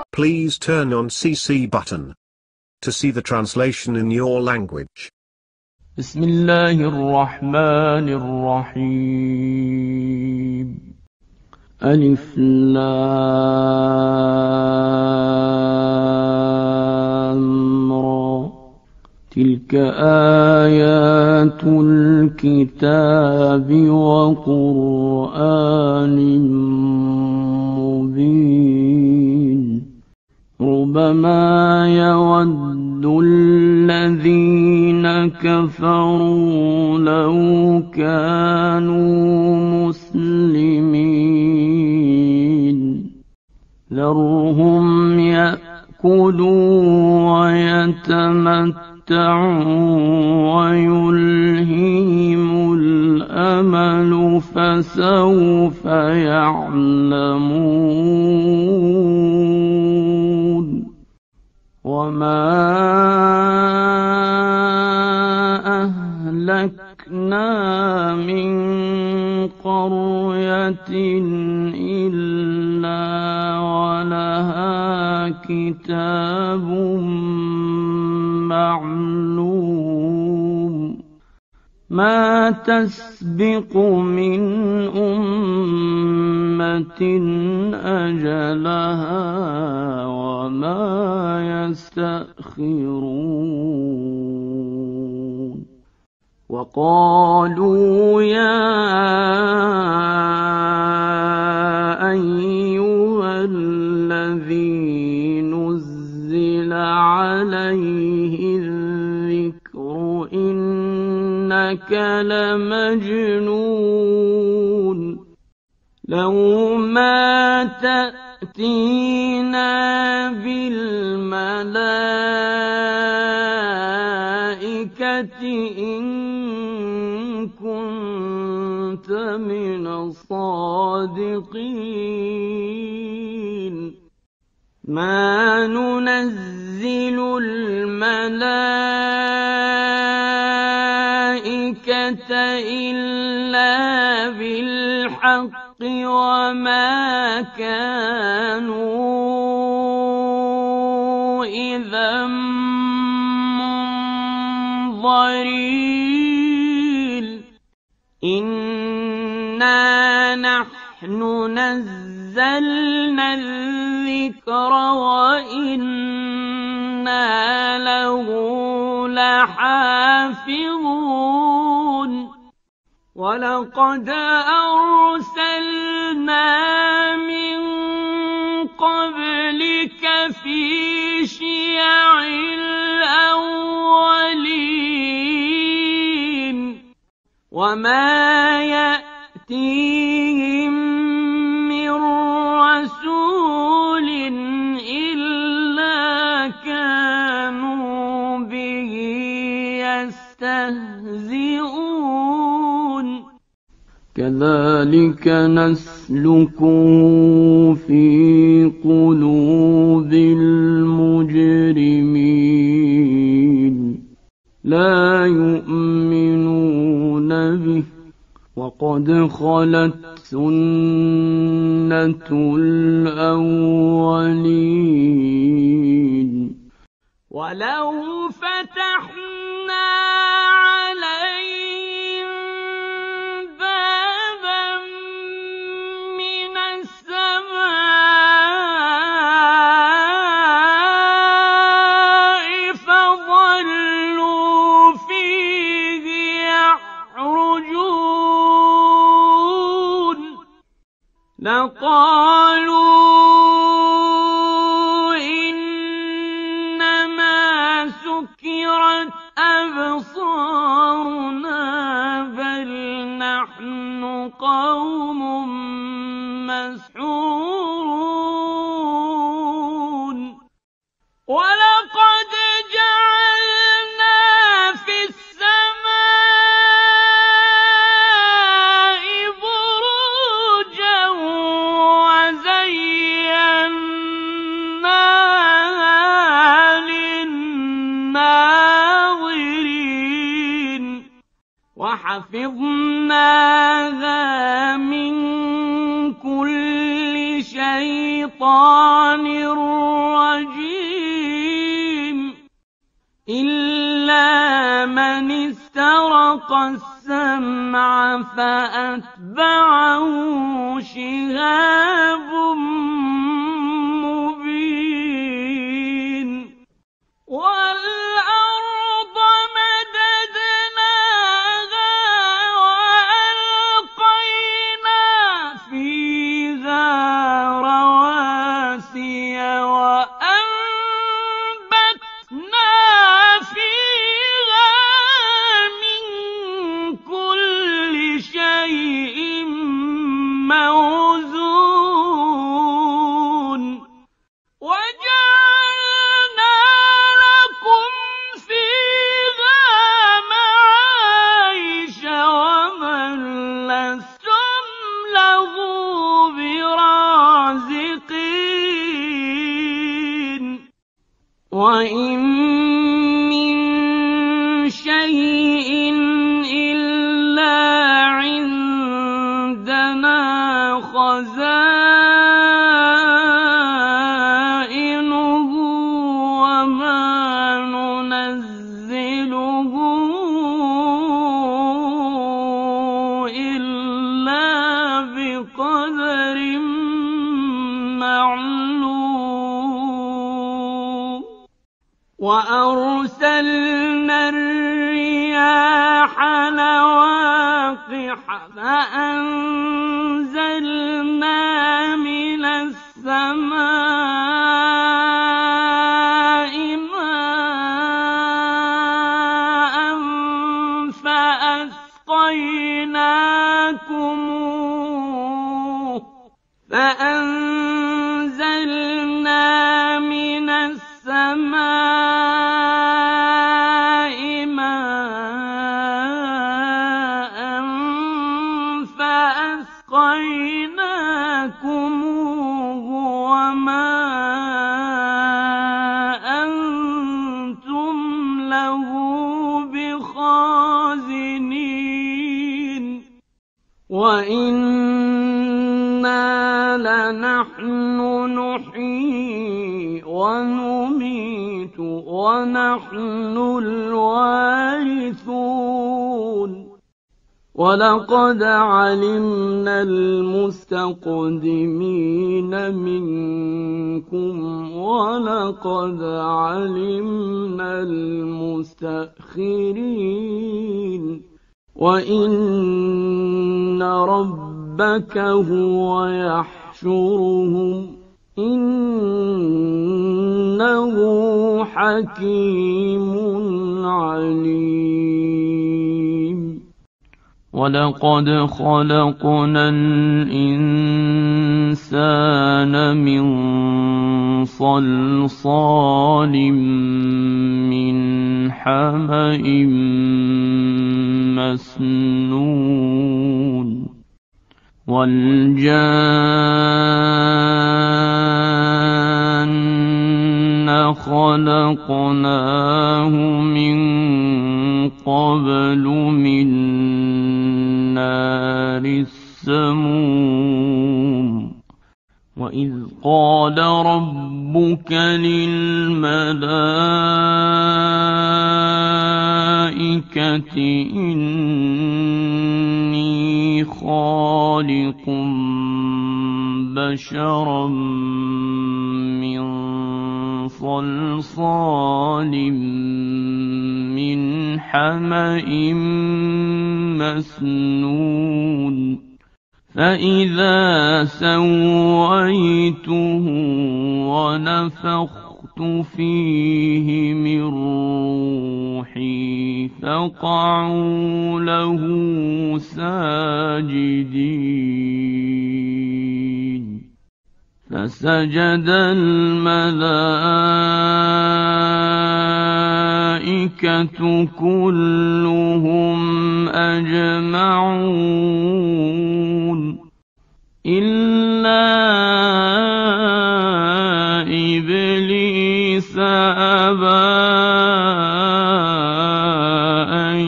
Please turn on CC button to see the translation in your language. بسم الله الرحمن الرحيم. ألف لام را. تلك آيات الكتاب وقرآن مبين. ربما يود الذين كفروا لو كانوا مسلمين. ذرهم يأكلوا ويتمتعوا ويلههم الأمل فسوف يعلمون. وما أهلكنا من قرية إلا ولها كتاب معلوم. ما تسبق من أمة أجلها وما يستأخرون. وقالوا يا أيها الذي نزل عليه الذكر إنك لمجنون. لو ما تأتينا بالملائكة إن كنت من الصادقين. ما ننزل الملائكة إلا بالحق وما كانوا إذا منظرين. إنا نحن نزلنا الذكر وإنا له لحافظون. ولقد أرسلنا من قبلك في شيع الأولين. وما يأتيهم من رسول إلا كانوا به يستهزئون. كذلك نسلكه في قلوب المجرمين. لا يؤمنون به وقد خلت سنة الأولين. ولو فتحنا عليهم بابا من السماء فظلوا فيه يعرجون لقالوا إنما سكرت أبصارنا بل نحن قوم مسحورون. ولقد جعلنا في السماء بروجا وزيناها للناظرين. وحفظناها من كل شيطان ألقى السمع فأتبعه شهاب مبين والأرض مددناها وألقينا فيها رواسي وأنبتنا فيها من كل شيء موزون وجعلنا لكم فيها معايش ومن لستم له برازقين وإن من شيء إلا عندنا خزائنه وما ننزله إلا بقدر معلوم وأرسلنا الرياح لواقح فأنزلنا من السماء ماء فأنزلنا من السماء ماء فأسقيناكموه وما أنتم له بخازنين وإنا لنحن نحيي ونميت ونحن الوارثون ولقد علمنا المستقدمين منكم ولقد علمنا المستأخرين وإن ربك هو يحشرهم إنه حكيم عليم ولقد خلقنا الإنسان من صلصال من حمإ مسنون والجان خلقناه من قبل من نار السموم وإذ قال ربك للملائكة إني خالق بشرا من صلصال من حمإ مسنون فإذا سويته ونفخت فيه من روحي فقعوا له ساجدين فسجد الملائكة كلهم أجمعون إلا إبليس أبى أن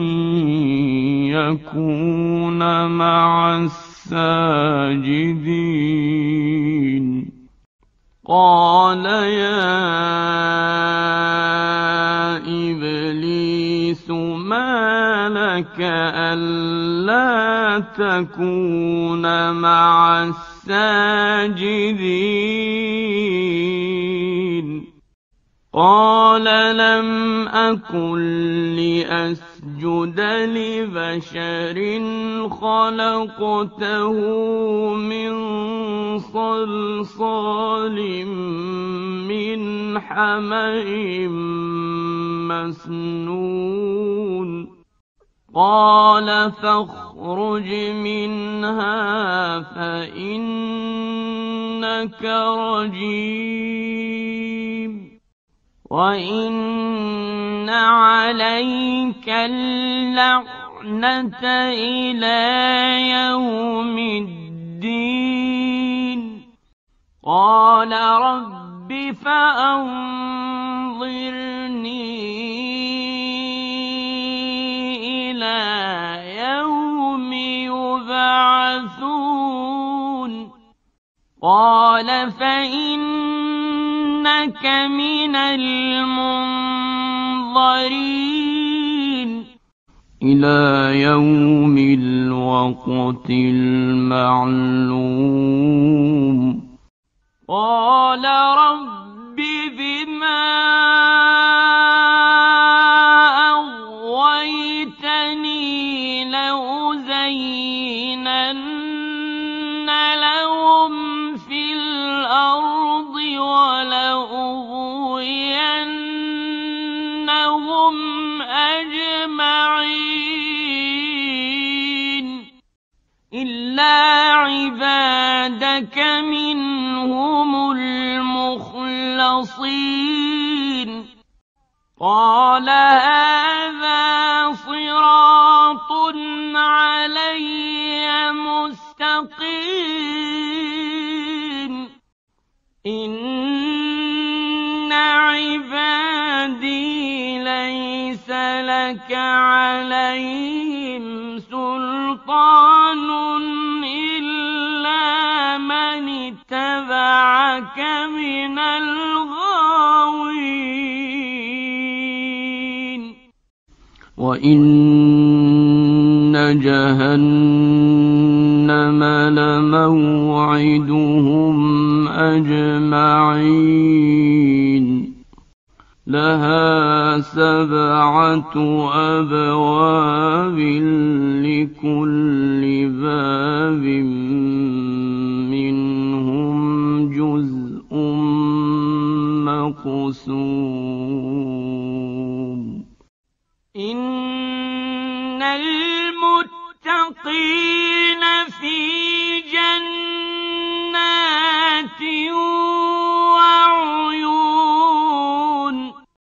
يكون مع الساجدين قال يا إبليس ما لك ألا تكون مع الساجدين قال لم أكن لأسجد لبشر خلقته من صلصال من حمإ مسنون قال فاخرج منها فإنك رجيم وإن عليك اللعنة إلى يوم الدين قال رب فأنظرني إلى يوم يبعثون قال فإنك من المنظرين إلى يوم الوقت المعلوم قال رب بما أغويتني لأزينن لهم في الأرض ولأغوينهم أجمعين إلا عبادك منهم المخلصين قال هذا صراط علي مستقيم إن عبادي ليس لك عليهم سلطان إلا من اتبعك من الغاوين وإن جهنم لموعدهم أجمعين لها 7 أبواب لكل باب منهم جزء مقسوم إن المتقين في جنات وعيون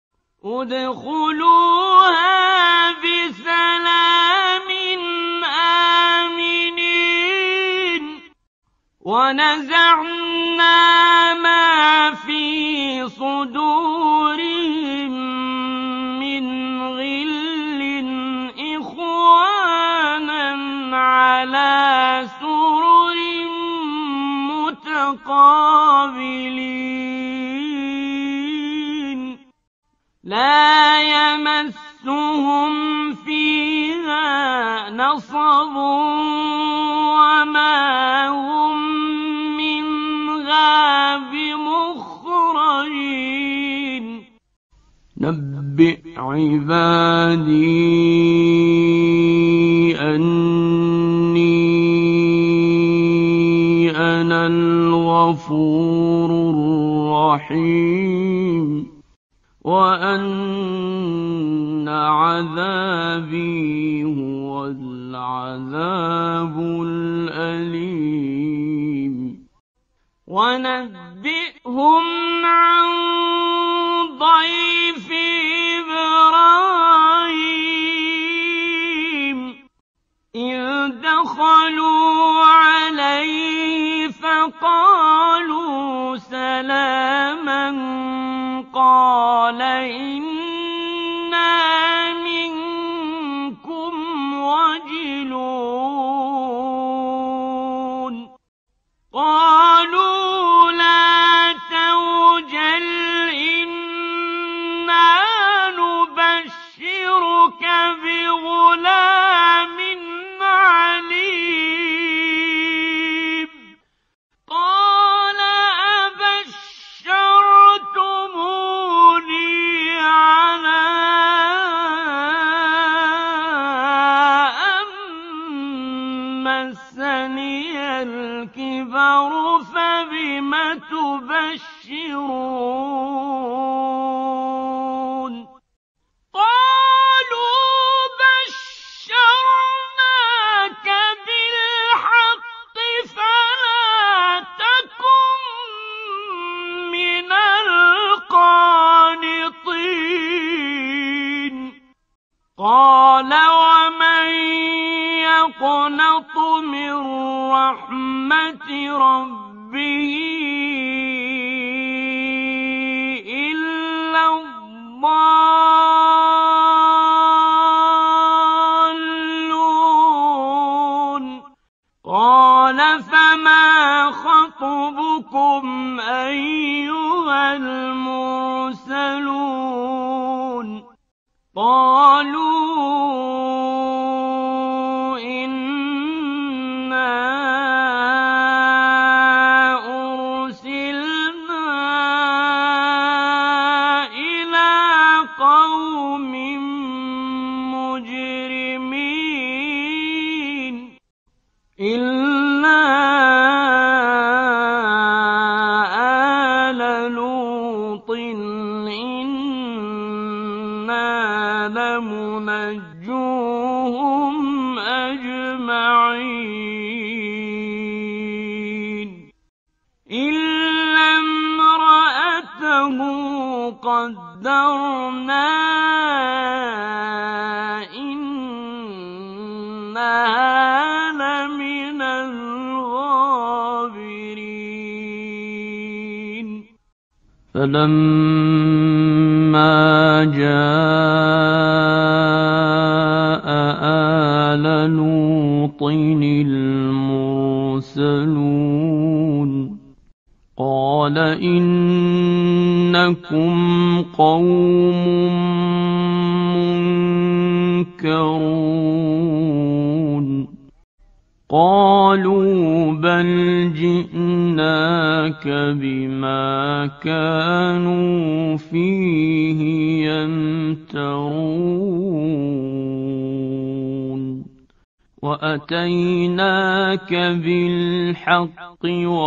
ادخلوها بسلام آمنين ونزعنا ما في صدورهم من غل إخوانا على سرر متقابلين لا يمسهم فيها نصب وما هم منها بمخرجين نبئ عبادي أني أنا الغفور الرحيم وأن عذابي هو العذاب الأليم ونبئهم عن ضيف إبراهيم إذ دخلوا عليه فقالوا سلاما قال إنا منكم وجلون قالوا لا توجل إنا نبشرك بغلام الْكِبَرُ فَبِمَ تُبَشِّرُونَ قَالُوا بَشَّرْنَاكَ بِالْحَقِّ فَلَا تَكُن مِّنَ الْقَانِطِينَ قَالَ وَمَن يَقْنَطُ مِن رَّحْمَةِ رَبِّهِ إِلَّا الضَّالُّونَ قَالَ فَمَا خَطْبُكُمْ أَيُّهَا الْمُرْسَلُونَ قَالُوا إِنَّا أُرْسِلْنَا إِلَىٰ قَوْمٍ مُّجْرِمِينَ إِلَّا آلَ لُوطٍ إِنَّا لَمُنَجُّوهُمْ أَجْمَعِينَ إِلَّا امْرَأَتَهُ قَدَّرْنَا إِنَّهَا لَمِنَ الْغَابِرِينَ فَلَمَّا جَاءَ آلَ لُوطٍ الْمُرْسَلُونَ قَالَ إِنَّكُمْ قَوْمٌ مُّنكَرُونَ قَالُوا بَلْ جِئْنَاكَ بِمَا كَانُوا فِيهِ يَمْتَرُونَ وَأَتَيْنَاكَ بِالْحَقِّ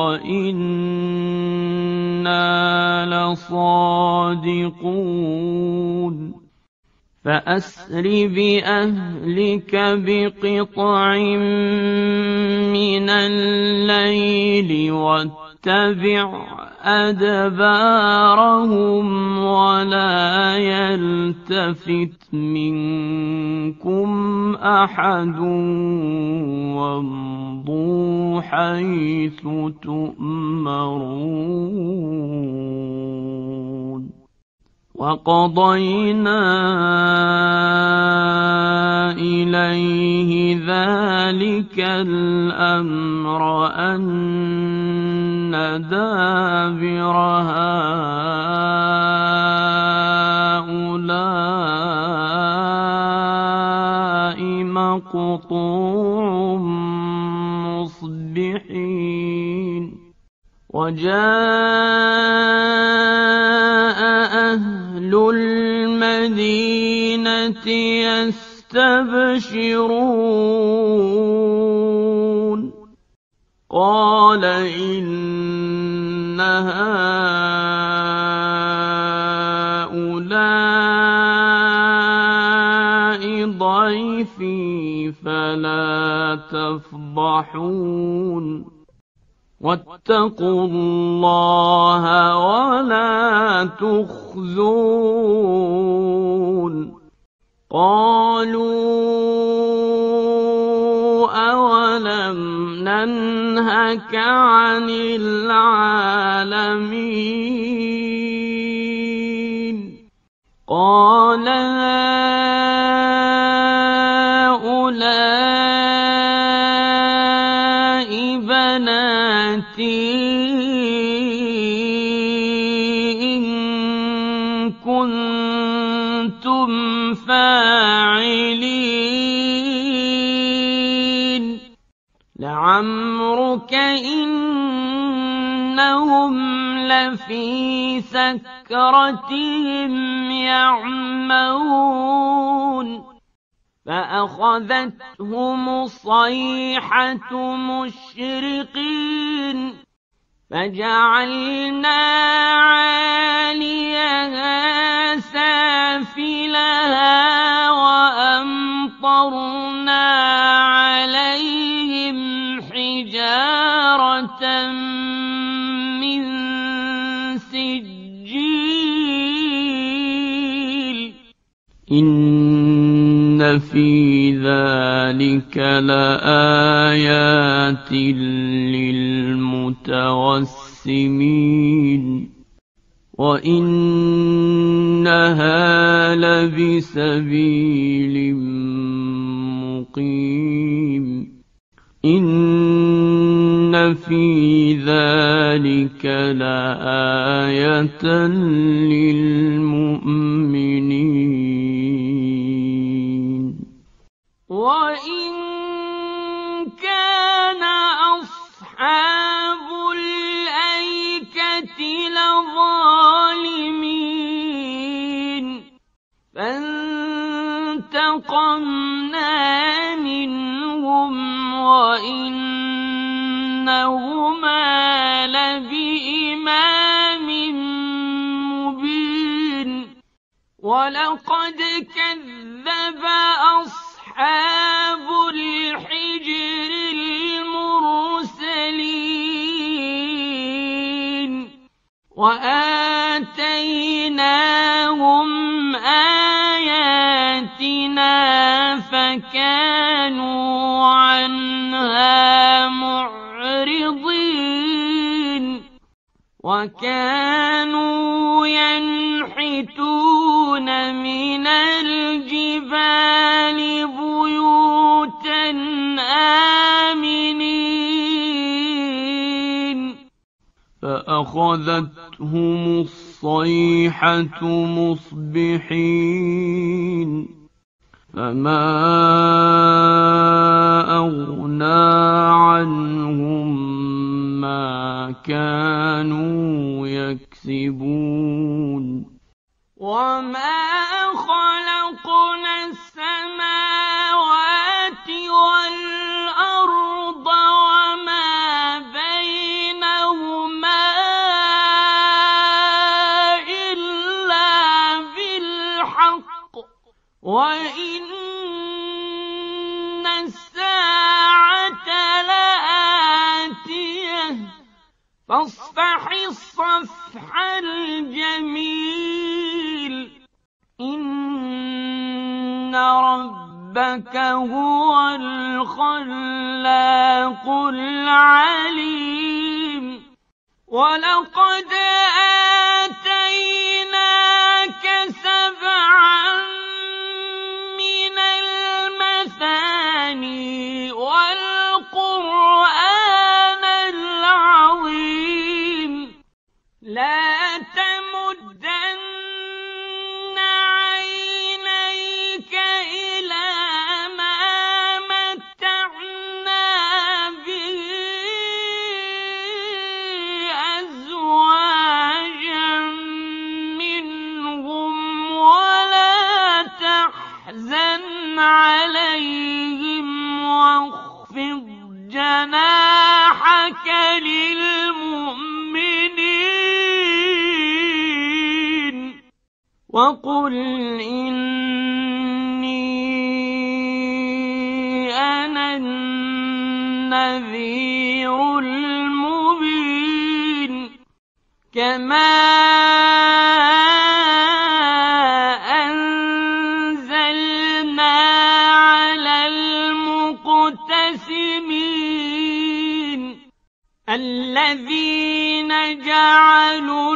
وَإِنَّا لَصَادِقُونَ فَأَسْرِ بِأَهْلِكَ بِقِطْعٍ مِّنَ اللَّيْلِ وَاتَّبِعْ أَدْبَارَهُمْ وَلَا يَلْتَفِتْ مِنكُمْ أَحَدٌ وَامْضُوا حَيْثُ تُؤْمَرُونَ وَقَضَيْنَا إِلَيْهِ ذَلِكَ الْأَمْرَ أَنَّ دَابِرَ هَٰؤُلَاءِ مَقْطُوعٌ مُّصْبِحِينَ وَجَاءَ أَهْلُ الْمَدِينَةِ يَسْتَبْشِرُونَ قَالَ إِنَّ هَٰؤُلَاءِ ضَيْفِي فَلَا تَفْضَحُونِ وَاتَّقُوا اللَّهَ وَلَا تُخْزُونِ قَالُوا أَوَلَمْ نَنْهَكَ عَنِ الْعَالَمِينَ قَالَ هَٰؤُلَاءِ بَنَاتِي إِن كُنتُمْ فَاعِلِينَ لَعَمْرُكَ إِنَّهُمْ لَفِي سَكْرَتِهِمْ يَعْمَهُونَ فأخذتهم الصيحة مشرقين فجعلنا عاليها سافلها وأمطرنا عليهم حجارة من سجيل إن في ذلك لآيات للمتوسمين وإنها لبسبيل مقيم إن في ذلك لآية للمؤمنين وإن كان أصحاب الأيكة لظالمين فانتقمنا منهم وإنهما لبإمام مبين ولقد كذب أصحاب الحجر المرسلين وآتيناهم آياتنا فكانوا عنها معرضين وكانوا ينحتون من الجبال بيوتا آمنين فأخذتهم الصيحة مصبحين فما أغنى عنهم ما كانوا يكسبون وما خلقنا السماوات والأرض وما بينهما إلا بالحق وإن الساعة لآتية فاصفح الصفح الجميل إن ربك هو الخلاق العليم ولقد آتيناك سبعا من المثاني والقرآن العظيم لا تمدن عينيك إلى ما متعنا به أزواجا منهم ولا تحزن عليهم واخفض جناحك للمؤمنين وقل إني أنا النذير المبين كما أنزلنا على المقتسمين الذين جعلوا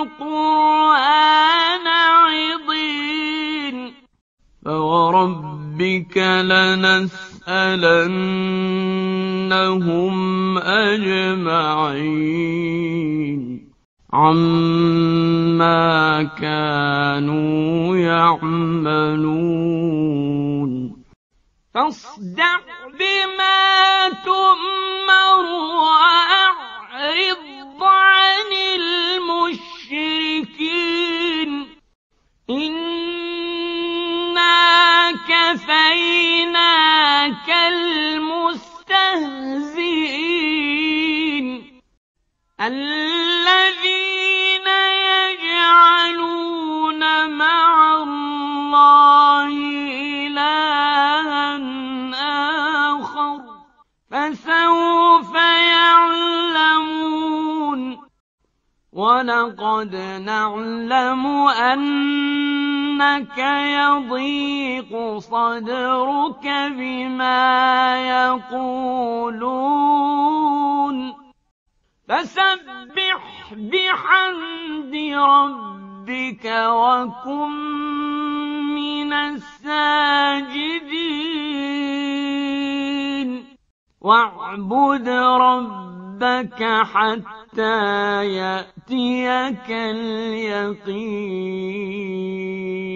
القرآن عضين فوربك لنسألنهم أجمعين عما كانوا يعملون فاصدع بما تؤمر وأعرض عن المشركين إنا كفيناك الذين يجعلون مع الله إلها آخر فسوف يعلمون ولقد نعلم أنك يضيق صدرك بما يقولون فسبح بحمد ربك وكن من الساجدين واعبد ربك حتى يأتيك اليقين